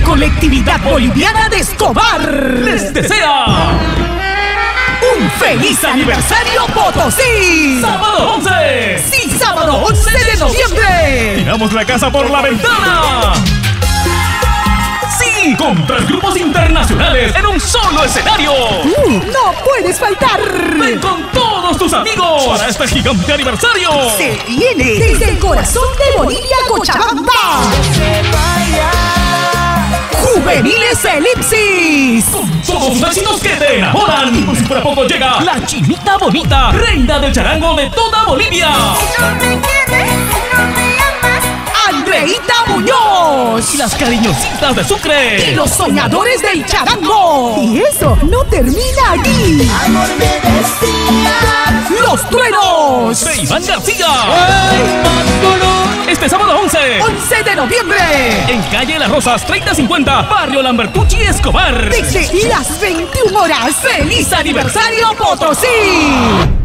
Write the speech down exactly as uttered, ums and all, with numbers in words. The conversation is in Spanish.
colectividad boliviana de Escobar les desea un feliz aniversario Potosí. ¡Sábado once! Sí, sábado once de noviembre. ¡Tiramos la casa por la ventana! ¡Sí! Con tres grupos internacionales en un solo escenario. Uh, ¡No puedes faltar! ¡Ven con todos tus amigos para este gigante aniversario! Se viene desde el corazón de Bolivia, Cochabamba. Juveniles Elipsis. Con todos los éxitos que te enamoran. Y por si fuera poco llega la Chinita Bonita, reina del charango de toda Bolivia. No me quieres, no me amas. Andreita Muñoz. Y las cariñositas de Sucre. Y los soñadores del charango. Y eso no termina aquí. Amor me decía. Los truenos. De Iván García. Este sábado once. once de noviembre. En calle Las Rosas, treinta cincuenta, Barrio Lambertucci, Escobar. Desde las veintiuna horas. ¡Feliz aniversario Potosí!